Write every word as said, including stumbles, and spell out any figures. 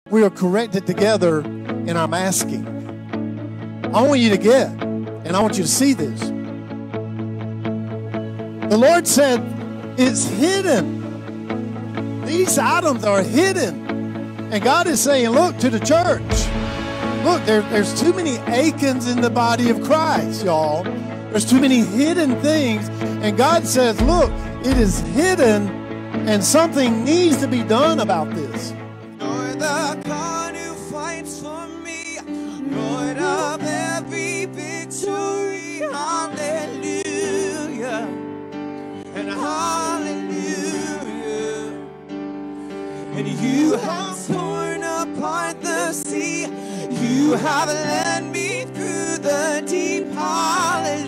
we are corrected together in our masking. I want you to get, and I want you to see this. The Lord said it's hidden. These items are hidden. And God is saying, look to the church. Look, there, there's too many Achans in the body of Christ, y'all. There's too many hidden things. And God says, look, it is hidden, and something needs to be done about this. You're the God who fights for me, Lord of every victory. Hallelujah and hallelujah. And you have torn apart the sea, you have led me through the deep. Hallelujah.